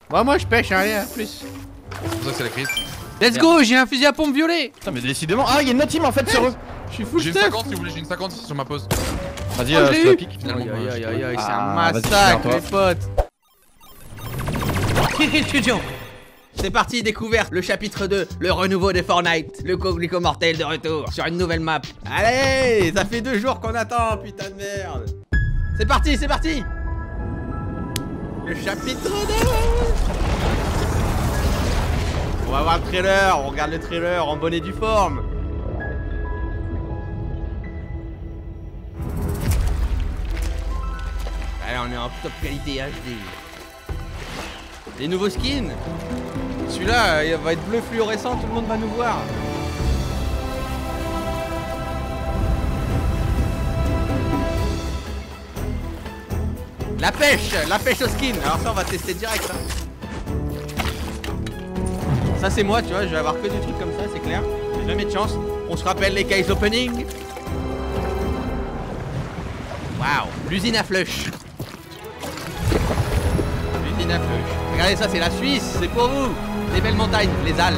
Moi je pêche, hein, allez, à plus. C'est pour ça que c'est la crise. Let's go, j'ai un fusil à pompe violet. Putain, mais décidément. Ah, il y a une autre team en fait sur eux. Je suis full J'ai une stuff. 50 si vous voulez, j'ai une 50 sur ma pause. Vas-y, Oh, je l'ai je te la eu. pique finalement. Aïe, c'est Ah, un vas-y, massacre, viens, les potes. Kill Studio. C'est parti, découverte, le chapitre 2, le renouveau de Fortnite, le coquelicot mortel de retour sur une nouvelle map. Allez, ça fait 2 jours qu'on attend, putain de merde. C'est parti, c'est parti. Le chapitre 2. On va voir le trailer, on regarde le trailer en bonne et due forme. Allez, on est en top qualité HD. Les nouveaux skins. Celui-là, il va être bleu fluorescent, tout le monde va nous voir. La pêche au skin. Alors ça, on va tester direct. Hein. Ça, c'est moi, tu vois, je vais avoir que des trucs comme ça, c'est clair. J'ai jamais de chance. On se rappelle les case opening. Waouh, l'usine à flush. L'usine à flush. Regardez ça, c'est la Suisse, c'est pour vous. Les belles montagnes, les Alpes.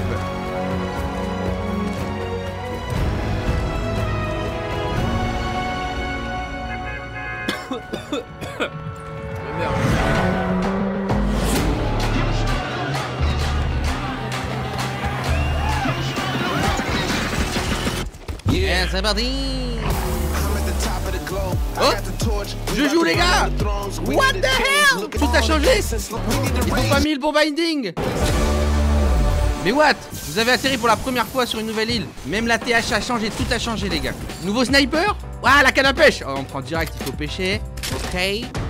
Je meurs. Yeah, c'est parti. Oh, je joue les gars. What the hell? Tout a changé. Ils n'ont pas mis le bon binding. Mais what? Vous avez atterri pour la première fois sur une nouvelle île. Même la TH a changé, tout a changé les gars. Nouveau sniper. Ah, la canne à pêche. Oh, on prend direct, il faut pêcher. Ok.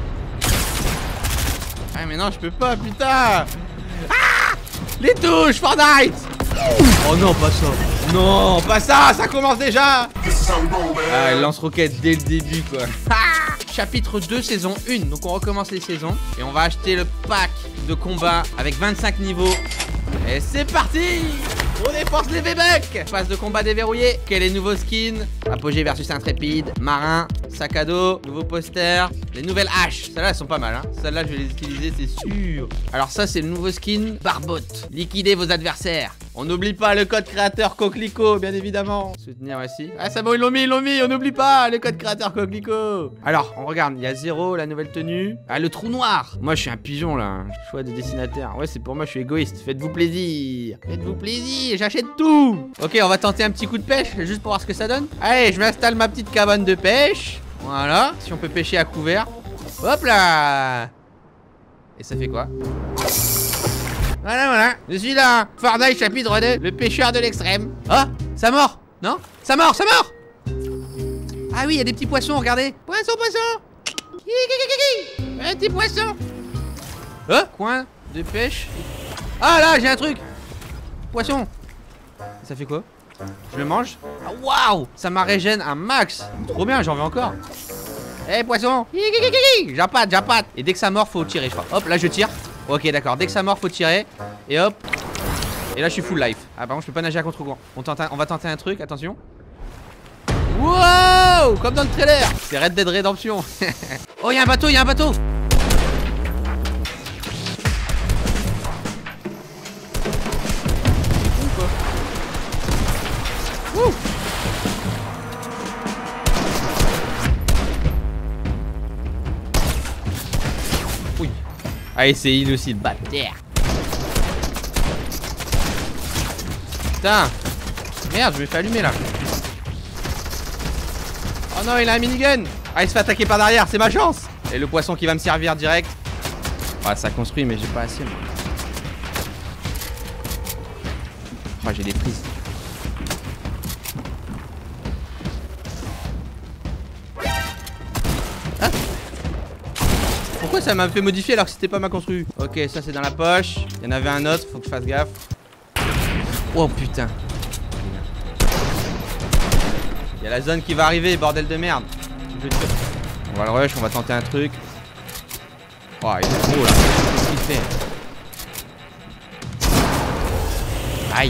Ah mais non, je peux pas, putain. Ah, les touches Fortnite. Oh non, pas ça. Non, pas ça, ça commence déjà. Ah, lance-roquette dès le début quoi. Ah, chapitre 2, saison 1. Donc on recommence les saisons. Et on va acheter le pack de combat avec 25 niveaux. Et c'est parti. On dépense les V-Bucks. Phase de combat déverrouillée. Quel est nouveau skin? Apogée versus intrépide. Marin. Sac à dos. Nouveau poster. Les nouvelles haches. Celles-là, elles sont pas mal. Hein. Celles-là, je vais les utiliser, c'est sûr. Alors ça, c'est le nouveau skin Barbotte. Liquidez vos adversaires. On n'oublie pas le code créateur Coquelicot, bien évidemment. Soutenir aussi. Ah, ça bon, ils l'ont mis. On n'oublie pas le code créateur Coquelicot. Alors, on regarde. Il y a 0, la nouvelle tenue. Ah, le trou noir. Moi, je suis un pigeon, là. Choix de dessinateur. Ouais, c'est pour moi, je suis égoïste. Faites-vous plaisir. Faites-vous plaisir. J'achète tout. Ok, on va tenter un petit coup de pêche, juste pour voir ce que ça donne. Allez, je m'installe ma petite cabane de pêche. Voilà. Si on peut pêcher à couvert. Hop là. Et ça fait quoi? Voilà, je suis là. Fortnite chapitre 2, le pêcheur de l'extrême. Ah, ça mord. Non, ça mord. Ah oui, il y a des petits poissons, regardez. Poisson. Un petit poisson. Oh, coin de pêche. Ah là, j'ai un truc. Poisson. Ça fait quoi? Je le mange. Ah, waouh, ça m'a régène un max. Trop bien, j'en veux encore. Eh, poisson. J'appâte. Et dès que ça mord, faut tirer, je crois. Hop, là, je tire. Ok, d'accord. Dès que ça mord, faut tirer. Et hop. Et là, je suis full life. Ah, par contre, je peux pas nager à contre-courant. On va tenter un truc. Attention. Wow, comme dans le trailer. C'est Red Dead Redemption. Oh, il y a un bateau. Ouh. Oui. Allez, c'est il aussi, le bâtard. Putain. Merde, je vais faire allumer là. Oh non, il a un minigun. Ah, il se fait attaquer par derrière, c'est ma chance. Et le poisson qui va me servir direct. Ah, ça construit, mais j'ai pas assez moi. Oh, j'ai des prises. Ah. Pourquoi ça m'a fait modifier alors que c'était pas ma construit? Ok, ça c'est dans la poche. Il y en avait un autre, faut que je fasse gaffe. Oh putain. Il y a la zone qui va arriver, bordel de merde. On va le rush, on va tenter un truc. Oh, il est gros là. Qu'est-ce qu'il fait? Aïe.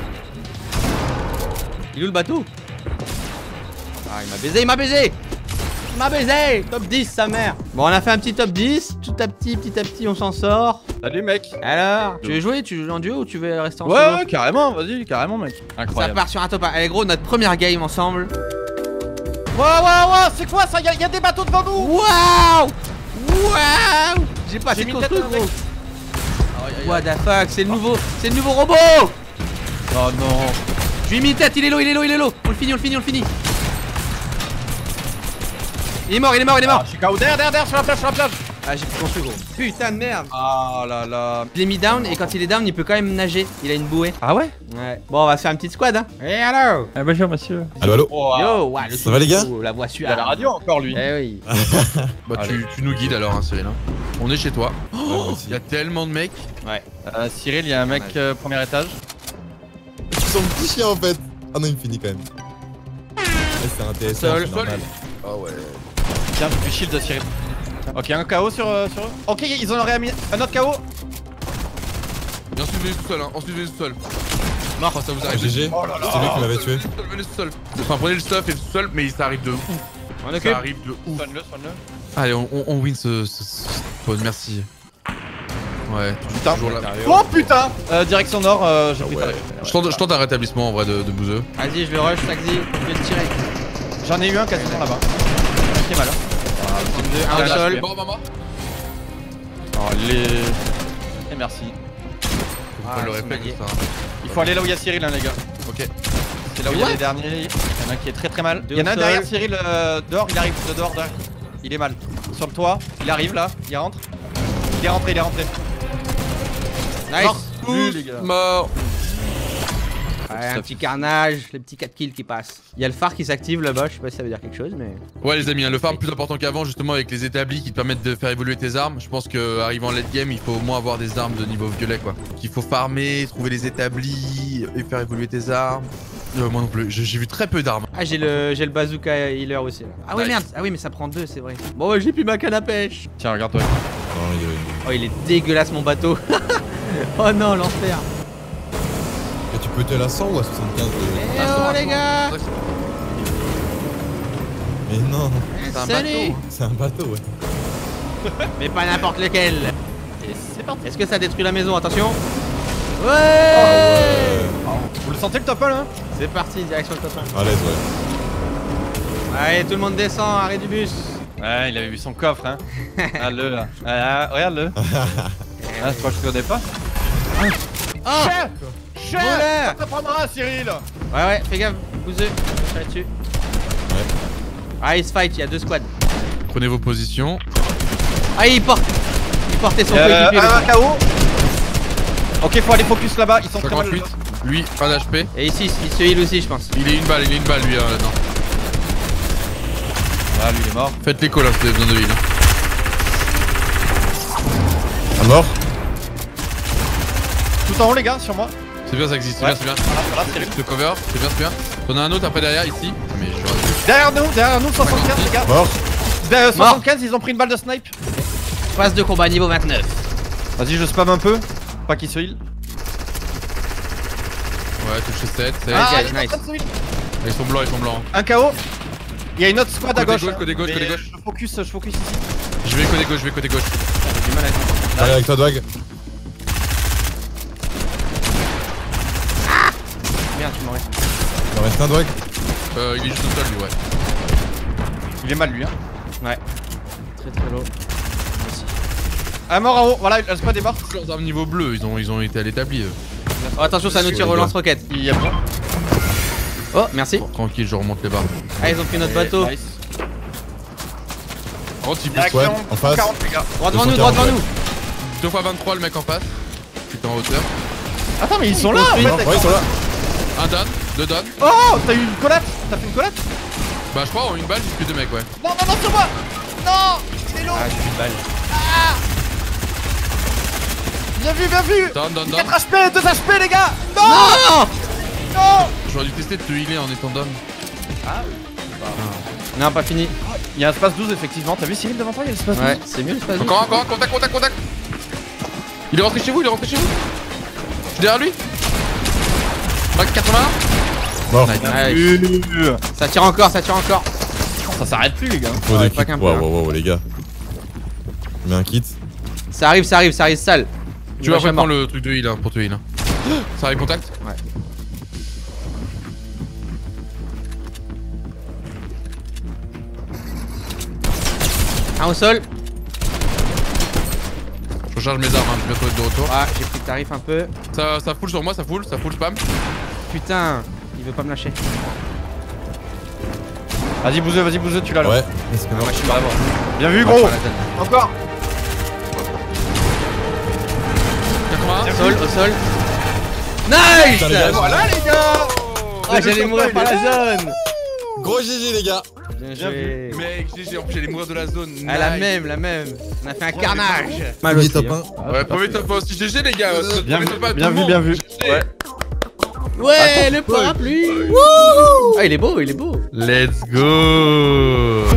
Il est où le bateau? Ah, il m'a baisé. Top 10 sa mère. Bon, on a fait un petit top 10. Petit à petit on s'en sort. Salut mec. Alors, tu veux jouer? Tu joues en duo ou tu veux rester en solo? Ouais, carrément, vas-y, carrément mec. Ça Incroyable. part sur un top 1. Allez gros, notre première game ensemble. Waouh, c'est quoi ça? Y'a des bateaux devant nous. Waouh! Waouh! J'ai pas assez mis de tête construire, avec. gros. What the fuck, c'est le nouveau robot! Oh non. Je lui ai mis une tête, il est low. On le finit. Il est mort. Ah, je suis KO. Derrière, sur la plage. Ah, j'ai plus construit, gros. Putain de merde. Ah là là. Je l'ai mis down et quand il est down, il peut quand même nager. Il a une bouée. Ah ouais? Ouais. Bon, on va se faire une petite squad, hein. Et alors? Ah bonjour monsieur. Allo. Oh, Yo, ouais, le Ça va, les gars? La voix il a la suave. radio encore lui. Eh oui. Bah Allez. tu nous guides alors hein Cyril hein. On est chez toi. Oh, Il y a tellement de mecs. Ouais. Cyril, il y a un mec premier étage. Ils sont petits chiens en fait. Ah non, il me finit quand même. C'est un TSR, Seul. c'est normal. Ah ouais. Tiens, je suis shield de Cyril. Ok, un KO sur eux. Ok, ils en auraient mis un autre KO. Et ensuite venez tout seul hein. Ensuite tout seul. Non, ça vous Ah, arrive. GG, Oh là là. c'est lui qui m'avait tué. Venez tout seul. Enfin prenez le stuff et tout seul mais ça arrive de ouf. On Ça occupe. arrive de ouf. Soigne-le. Allez on win ce spawn, merci. Ouais, Putain. toujours là. Oh putain. Direction nord, j'ai pris ta rêve. Je tente un rétablissement en vrai de bouseux. Vas-y, je vais rush, taxi. Je vais le tirer. J'en ai eu un quasiment là-bas. Qui est mal. Un au là, sol. je Bon maman. Oh les. Et merci. Faut pas le réflexe ça. Il faut aller là où il y a Cyril, hein, les gars. Ok. C'est là où il y a What? les derniers. Il y en a un qui est très mal. Deux Il y en a un au derrière sol. Cyril, dehors, il arrive de dehors. Il est mal. Sur le toit, il arrive là, il rentre. Il est rentré. Nice. Mort. Vu, les gars. Mort. Ouais, un petit carnage, les petits 4 kills qui passent. Il y a le phare qui s'active là-bas, je sais pas si ça veut dire quelque chose, mais. Ouais les amis, hein, le farm plus important qu'avant justement avec les établis qui te permettent de faire évoluer tes armes. Je pense qu'arrivant en late game, il faut au moins avoir des armes de niveau violet quoi. Qu'il faut farmer, trouver les établis et faire évoluer tes armes. Moi non plus, j'ai vu très peu d'armes. Ah, j'ai le bazooka healer aussi. Là. Ah, ouais, Nice. merde. Ah, oui, mais ça prend 2, c'est vrai. Bon, ouais, j'ai plus ma canne à pêche. Tiens, regarde-toi. Non, Oh, il est dégueulasse mon bateau. Oh non, l'enfer. Et tu peux te la 100 ou à 75 Eh oh, les gars. Mais non, C'est un Salut. bateau. c'est un bateau, ouais. Mais pas n'importe lequel. Et c'est parti. Est-ce que ça détruit la maison? Attention. Ouais. Vous le sentez le top 1 là? C'est parti, direction le top 1. À l'aise, ouais. Allez, tout le monde descend, arrêt du bus. Ouais, il avait vu son coffre, hein. Ah, le là. Ah, regarde-le. Ah, c'est quoi, je te connais pas? Oh. Chef! Voleur. Ça te prendra, Cyril! Ouais, fais gaffe, bouseux. Je serai dessus. Ouais. Ah, il se fight, il y a 2 squads. Prenez vos positions. Ah, il portait son coéquipier. Un KO. Ok, faut aller focus là-bas, ils sont très mal. 58. Lui, 1 HP. Et ici, il se heal aussi, je pense. Il est une balle lui là-dedans. Ah, lui il est mort. Faites l'écho là si vous avez besoin de heal. À mort. Tout en haut, les gars, sur moi. C'est bien ça existe, c'est Ouais. bien, c'est bien. Voilà, Cyril. Je te cover, c'est bien, c'est bien. T'en as un autre après derrière ici. Mais je Derrière nous, 75, les gars. Mort. 75, ils ont pris une balle de snipe. Phase de combat niveau 29. Vas-y, je spam un peu. Pas qu'il se heal. Ouais, touché 7, 7. Ah, il est en nice. train de se heal. Ils sont blancs, ils sont blancs. Un KO. Il y a une autre squad à Côté gauche. gauche, côté gauche, Mais côté gauche. Je focus ici. Je vais côté gauche, J'ai du mal à Allez avec toi, Dwag. Merde, tu m'aurais. Il en reste un, Dwag. Il est juste au sol lui, ouais. Il est mal, lui, hein. Ouais. Très low. Un mort en haut. Voilà, la squad est morte. Leurs armes niveau bleu, ils ont été à l'établi eux. Oh, attention, ça nous tire au lance-roquette. Il y a bon. Oh, merci. Tranquille, je remonte les barres. Ah, ils ont pris notre bateau. Nice. Par contre, il pousse Direction Ouais, en face. 40, les gars. Droit devant nous, 240, droit devant nous. 2 x 23 le mec en face. Qui est en hauteur. Attends, mais ils sont là en fait. Ouais, ils sont là. Un down, 2 down. Oh, t'as eu une collate. T'as fait une collate? Bah je crois en une balle j'ai plus 2 mecs ouais. Non, sur moi. Non, il est low. Ah, j'ai plus de balles. Bien vu. Down. 4 HP, 2 HP, les gars. Non. Non. J'aurais dû tester de te healer en étant down. Non, pas fini. Il y a un espace 12, effectivement. T'as vu Cyril devant toi? Il y a l'espace 12. Ouais, c'est mieux, c'est pas Encore, contact. Il est rentré chez vous, Je suis derrière lui. Back 80. Mort. Ouais. Ça tire encore. Ça s'arrête plus, les gars. Faut Ouais, des pas kits. qu'un peu, Wow, les gars. Je mets un kit. Ça arrive sale. Tu vas après prendre le truc de heal hein, pour te heal. Ça arrive contact? Ouais. Un au sol. Je recharge mes armes, hein, je vais bientôt être de retour. Ah, j'ai pris le tarif un peu. Ça full sur moi, ça full spam. Putain, il veut pas me lâcher. Vas-y, bouseux, tu l'as là. Ouais, est-ce que Ah, moi je suis vraiment. Bien vu, gros. Encore. 80. Au sol. Nice. Putain, les gars, Voilà, les gars. Ah, j'allais mourir par la zone. Gros GG les gars. Bien Bien joué. Mec, GG, en plus j'allais mourir de la zone. Ah, la Nice. même. On a fait un carnage. Premier top 1. Ouais, premier top 1 aussi. GG les gars. Bien vu, Premier top 1, bien tout le vu, monde. bien vu. GG. Ouais. Ouais, le parapluie. Wouhou. Ah, il est beau. Let's go.